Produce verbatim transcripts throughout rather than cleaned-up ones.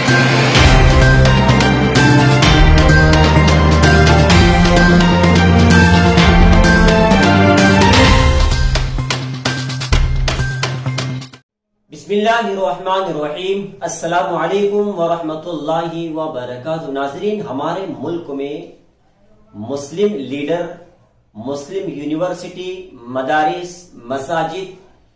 बिस्मिल्लाहिर्रहमानिर्रहीम। अस्सलामु अलैकुम वरहमतुल्लाहि वबरकातुहू। नाज़रीन, हमारे मुल्क में मुस्लिम लीडर, मुस्लिम यूनिवर्सिटी, मदारिस, मसाजिद,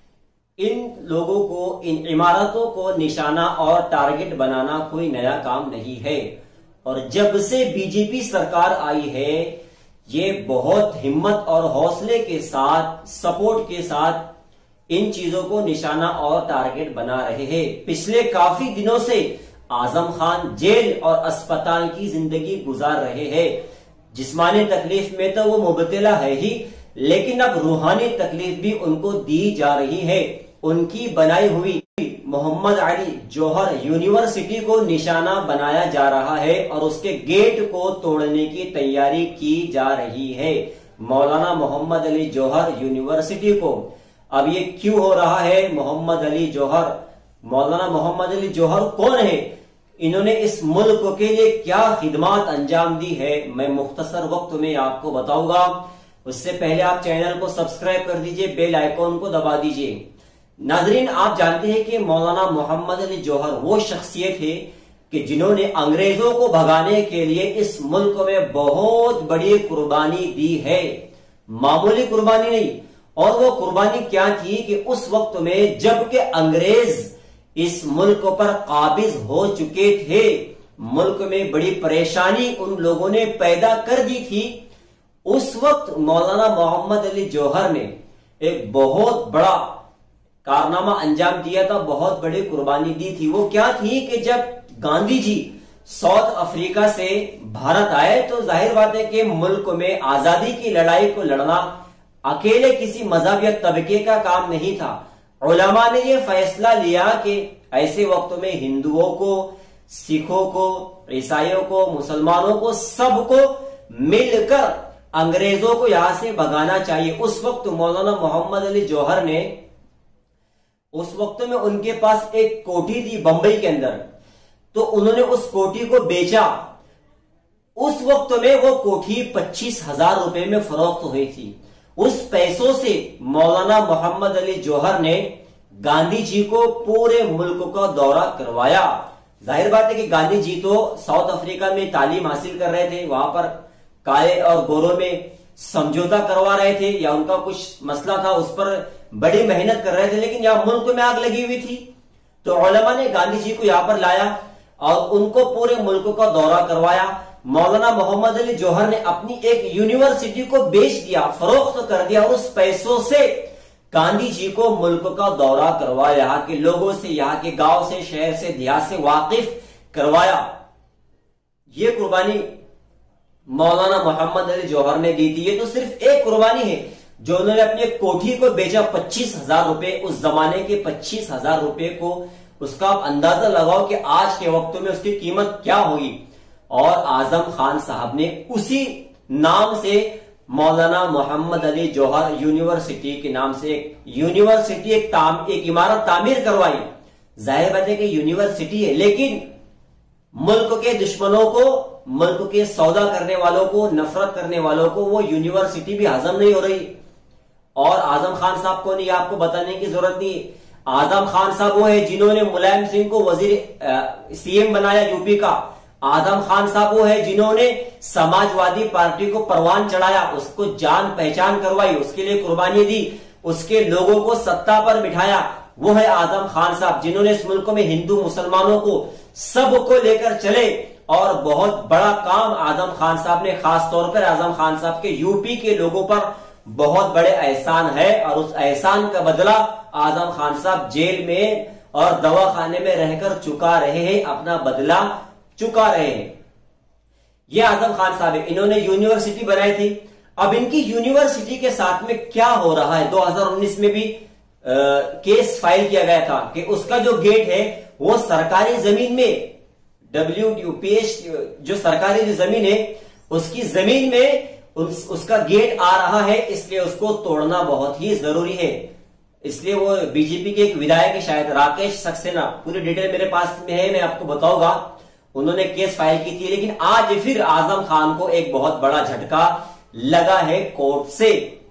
इन लोगों को, इन इमारतों को निशाना और टारगेट बनाना कोई नया काम नहीं है। और जब से बीजेपी सरकार आई है, ये बहुत हिम्मत और हौसले के साथ, सपोर्ट के साथ इन चीजों को निशाना और टारगेट बना रहे हैं। पिछले काफी दिनों से आजम खान जेल और अस्पताल की जिंदगी गुजार रहे हैं। जिस्मानी तकलीफ में तो वो मुबतला है ही, लेकिन अब रूहानी तकलीफ भी उनको दी जा रही है। उनकी बनाई हुई मोहम्मद अली जौहर यूनिवर्सिटी को निशाना बनाया जा रहा है और उसके गेट को तोड़ने की तैयारी की जा रही है। मौलाना मोहम्मद अली जौहर यूनिवर्सिटी को अब ये क्यों हो रहा है? मोहम्मद अली जौहर, मौलाना मोहम्मद अली जौहर कौन है? इन्होंने इस मुल्क के लिए क्या खिदमत अंजाम दी है, मैं मुख्तसर वक्त में आपको बताऊंगा। उससे पहले आप चैनल को सब्सक्राइब कर दीजिए, बेल आइकॉन को दबा दीजिए। नाजरीन, आप जानते हैं कि मौलाना मोहम्मद अली जौहर वो शख्सियत है कि जिन्होंने अंग्रेजों को भगाने के लिए इस मुल्क में बहुत बड़ी कुर्बानी दी है, मामूली कुर्बानी नहीं। और वो कुर्बानी क्या थी कि उस वक्त में जबकि अंग्रेज इस मुल्क पर काबिज हो चुके थे, मुल्क में बड़ी परेशानी उन लोगों ने पैदा कर दी थी, उस वक्त मौलाना मोहम्मद अली जौहर ने एक बहुत बड़ा कारनामा अंजाम दिया था, बहुत बड़ी कुर्बानी दी थी। वो क्या थी कि जब गांधी जी साउथ अफ्रीका से भारत आए तो जाहिर बात है कि मुल्क में आजादी की लड़ाई को लड़ना अकेले किसी मजहब या तबके का काम नहीं था। उलमा ने यह फैसला लिया कि ऐसे वक्त में हिंदुओं को, सिखों को, ईसाइयों को, मुसलमानों को, सबको मिलकर अंग्रेजों को यहां से भगाना चाहिए। उस वक्त मौलाना मोहम्मद अली जौहर ने, उस वक्त में उनके पास एक कोठी थी बंबई के अंदर, तो उन्होंने उस कोठी को बेचा। उस वक्त में वो कोठी पच्चीस हजार रुपए में फरोख्त हुई थी। उस पैसों से मौलाना मोहम्मद अली जौहर ने गांधी जी को पूरे मुल्क का दौरा करवाया। जाहिर बात है कि गांधी जी तो साउथ अफ्रीका में तालीम हासिल कर रहे थे, वहां पर काले और गोरों में समझौता करवा रहे थे या उनका कुछ मसला था, उस पर बड़ी मेहनत कर रहे थे, लेकिन यहां मुल्क में आग लगी हुई थी। तो उलमा ने गांधी जी को यहां पर लाया और उनको पूरे मुल्क का दौरा करवाया। मौलाना मोहम्मद अली जौहर ने अपनी एक यूनिवर्सिटी को बेच दिया, फरोख्त कर दिया, और उस पैसों से गांधी जी को मुल्क का दौरा करवाया, यहाँ के लोगों से, यहाँ के गांव से, शहर से, देहात से वाकिफ करवाया। ये कुर्बानी मौलाना मोहम्मद अली जौहर ने दी थी। ये तो सिर्फ एक कुर्बानी है जो उन्होंने अपनी कोठी को बेचा पच्चीस हजार रुपए, उस जमाने के पच्चीस हजार रुपए को। उसका आप अंदाजा लगाओ कि आज के वक्त में उसकी कीमत क्या होगी। और आजम खान साहब ने उसी नाम से मौलाना मोहम्मद अली जौहर यूनिवर्सिटी के नाम से एक यूनिवर्सिटी, एक ताम एक इमारत तामीर करवाई। जाहिर बात है कि यूनिवर्सिटी है, लेकिन मुल्क के दुश्मनों को, मुल्क के सौदा करने वालों को, नफरत करने वालों को वो यूनिवर्सिटी भी हजम नहीं हो रही। और आजम खान साहब को नहीं, आपको बताने की जरूरत नहीं। आजम खान साहब वो है जिन्होंने मुलायम सिंह को वजीर सीएम बनाया यूपी का। आजम खान साहब वो है जिन्होंने समाजवादी पार्टी को परवान चढ़ाया, उसको जान पहचान करवाई, उसके लिए कुर्बानी दी, उसके लोगों को सत्ता पर बिठाया। वो है आजम खान साहब जिन्होंने इस मुल्क में हिंदू मुसलमानों को, सबको लेकर चले। और बहुत बड़ा काम आजम खान साहब ने, खास तौर पर आजम खान साहब के यूपी के लोगों पर बहुत बड़े एहसान है, और उस एहसान का बदला आजम खान साहब जेल में और दवाखाने में रहकर चुका रहे हैं, अपना बदला चुका रहे हैं। ये आजम खान साहब है, इन्होंने यूनिवर्सिटी बनाई थी। अब इनकी यूनिवर्सिटी के साथ में क्या हो रहा है? दो हज़ार उन्नीस में भी आ, केस फाइल किया गया था कि उसका जो गेट है वो सरकारी जमीन में, डब्ल्यू पी एच जो सरकारी जो जमीन है उसकी जमीन में उस, उसका गेट आ रहा है, इसलिए उसको तोड़ना बहुत ही जरूरी है। इसलिए वो बीजेपी के एक विधायक शायद राकेश सक्सेना, पूरी डिटेल मेरे पास में है, मैं आपको बताऊंगा, उन्होंने केस फाइल की थी। लेकिन आज फिर आजम खान को एक बहुत बड़ा झटका लगा है कोर्ट से।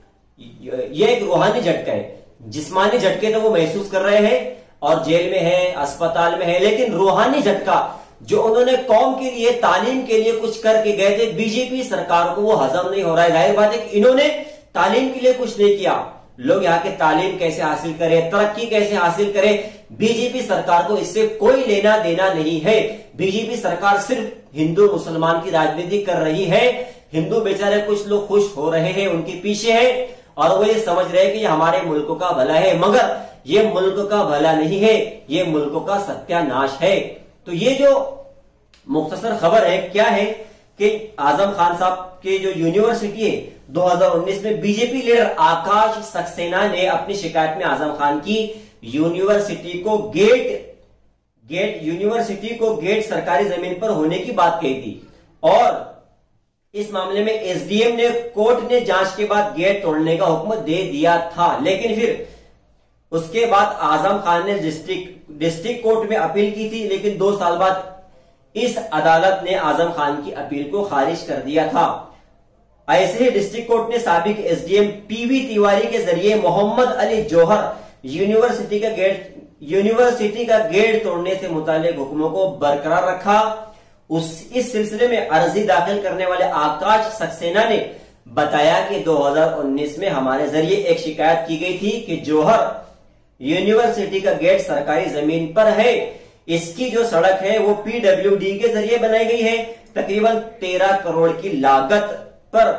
यह एक रूहानी झटका है, जिस्मानी झटके तो वो महसूस कर रहे हैं और जेल में है, अस्पताल में है, लेकिन रूहानी झटका जो उन्होंने कौम के लिए, तालीम के लिए कुछ करके गए थे, बीजेपी सरकार को वो हजम नहीं हो रहा है। जाहिर बात है कि इन्होंने तालीम के लिए कुछ नहीं किया। लोग यहाँ के तालीम कैसे हासिल करें, तरक्की कैसे हासिल करें, बीजेपी सरकार को इससे कोई लेना देना नहीं है। बीजेपी सरकार सिर्फ हिंदू मुसलमान की राजनीति कर रही है। हिंदू बेचारे कुछ लोग खुश हो रहे हैं, उनके पीछे है, और वो ये समझ रहे हैं कि हमारे मुल्क का भला है, मगर ये मुल्क का भला नहीं है, ये मुल्क का सत्यानाश है। तो ये जो मुख्तसर खबर है क्या है कि आजम खान साहब की जो यूनिवर्सिटी है, दो हज़ार उन्नीस में बीजेपी लीडर आकाश सक्सेना ने अपनी शिकायत में आजम खान की यूनिवर्सिटी को गेट गेट यूनिवर्सिटी को गेट सरकारी जमीन पर होने की बात कही थी, और इस मामले में एसडीएम ने, कोर्ट ने जांच के बाद गेट तोड़ने का हुक्म दे दिया था। लेकिन फिर उसके बाद आजम खान ने डिस्ट्रिक्ट डिस्ट्रिक्ट कोर्ट में अपील की थी, लेकिन दो साल बाद इस अदालत ने आजम खान की अपील को खारिज कर दिया था। ऐसे ही डिस्ट्रिक्ट कोर्ट ने साबिक एसडीएम पीवी तिवारी के जरिए मोहम्मद अली जौहर यूनिवर्सिटी का गेट यूनिवर्सिटी का गेट तोड़ने से मुताल्लिक हुक्मों को बरकरार रखा। उस इस सिलसिले में अर्जी दाखिल करने वाले आकाश सक्सेना ने बताया कि दो हज़ार उन्नीस में हमारे जरिए एक शिकायत की गई थी कि जौहर यूनिवर्सिटी का गेट सरकारी जमीन पर है, इसकी जो सड़क है वो पीडब्ल्यूडी के जरिए बनाई गई है, तकरीबन तेरह करोड़ की लागत पर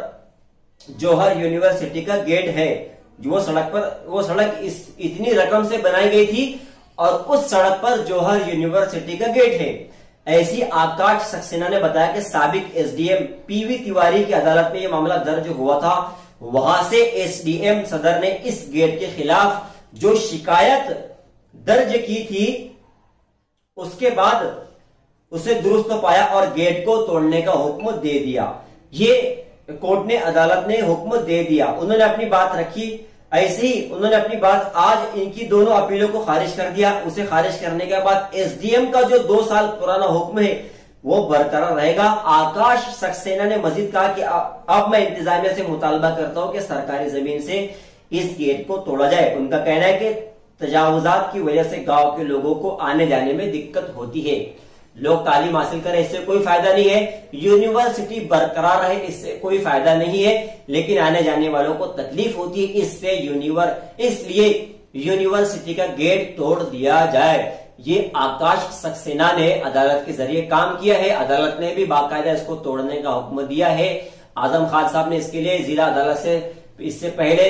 जौहर यूनिवर्सिटी का गेट है। वो सड़क पर वो सड़क इस इतनी रकम से बनाई गई थी और उस सड़क पर जौहर यूनिवर्सिटी का गेट है। ऐसी आकाश सक्सेना ने बताया कि साबिक एसडीएम पीवी तिवारी की अदालत में यह मामला दर्ज हुआ था, वहां से एसडीएम सदर ने इस गेट के खिलाफ जो शिकायत दर्ज की थी, उसके बाद उसे दुरुस्त पाया और गेट को तोड़ने का हुक्म दे दिया। ये कोर्ट ने, अदालत ने हुक्म दे दिया, उन्होंने अपनी बात रखी। ऐसे ही उन्होंने अपनी बात, आज इनकी दोनों अपीलों को खारिज कर दिया। उसे खारिज करने के बाद एसडीएम का जो दो साल पुराना हुक्म है वो बरकरार रहेगा। आकाश सक्सेना ने मजीद कहा कि अब मैं इंतजामिया से मुतालबा करता हूं कि सरकारी जमीन से इस गेट को तोड़ा जाए। उनका कहना है कि तजावुजात की वजह से गांव के लोगों को आने जाने में दिक्कत होती है, लोग तालीम हासिल करें, इससे कोई फायदा नहीं है, यूनिवर्सिटी बरकरार रहे, इससे कोई फायदा नहीं है, लेकिन आने जाने वालों को तकलीफ होती है, इससे यूनिवर इसलिए यूनिवर्सिटी का गेट तोड़ दिया जाए। ये आकाश सक्सेना ने अदालत के जरिए काम किया है। अदालत ने भी बाकायदा इसको तोड़ने का हुक्म दिया है। आजम खान साहब ने इसके लिए जिला अदालत से इससे पहले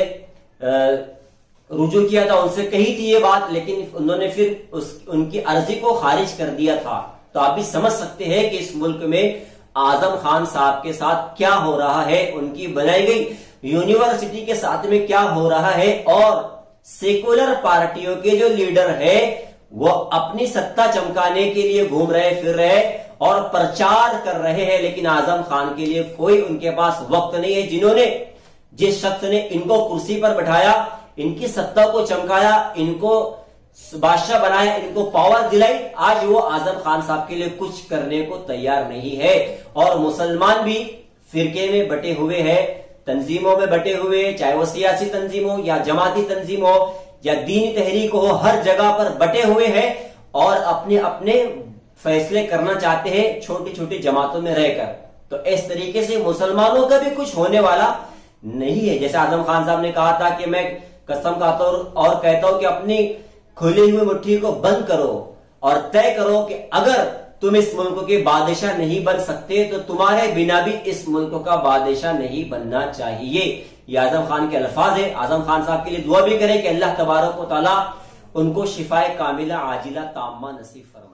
रुजू किया था, उनसे कही थी ये बात, लेकिन उन्होंने फिर उस उनकी अर्जी को खारिज कर दिया था। तो आप भी समझ सकते हैं कि इस मुल्क में आजम खान साहब के साथ क्या हो रहा है, उनकी बनाई गई यूनिवर्सिटी के साथ में क्या हो रहा है, और सेकुलर पार्टियों के जो लीडर है वो अपनी सत्ता चमकाने के लिए घूम रहे फिर रहे और प्रचार कर रहे हैं, लेकिन आजम खान के लिए कोई उनके पास वक्त नहीं है। जिन्होंने जिस शख्स ने इनको कुर्सी पर बैठाया, इनकी सत्ता को चमकाया, इनको बादशाह बनाया, इनको पावर दिलाई, आज वो आजम खान साहब के लिए कुछ करने को तैयार नहीं है। और मुसलमान भी फिरके में बटे हुए हैं, तंजीमों में बटे हुए, चाहे वो सियासी तंजीम हो या जमाती तंजीम हो या दीनी तहरीक हो, हर जगह पर बटे हुए हैं और अपने अपने फैसले करना चाहते हैं छोटी छोटी जमातों में रहकर। तो इस तरीके से मुसलमानों का भी कुछ होने वाला नहीं है। जैसे आजम खान साहब ने कहा था कि मैं कसम खाता हूं और कहता हूं कि अपनी खुली हुई मुट्ठी को बंद करो और तय करो कि अगर तुम इस मुल्क के बादशाह नहीं बन सकते तो तुम्हारे बिना भी इस मुल्क का बादशाह नहीं बनना चाहिए। ये आजम खान के अल्फाज है। आजम खान साहब के लिए दुआ भी करें कि अल्लाह तबारक व तआला उनको शिफाए कामिला आजिला ताम्मा नसीब फरमाए।